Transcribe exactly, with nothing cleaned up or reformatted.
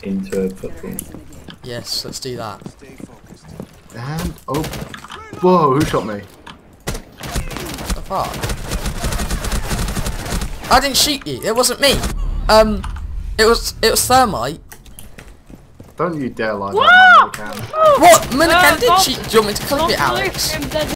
into a football. Yes, let's do that. And oh, whoa! Who shot me? The fuck? I didn't shoot you. It wasn't me. Um, it was it was Thermite. Don't you dare lie about my can. What? Millican Uh, did Bob- cheat. Do you want me to clip Bob it, Alex? Luke, um, there's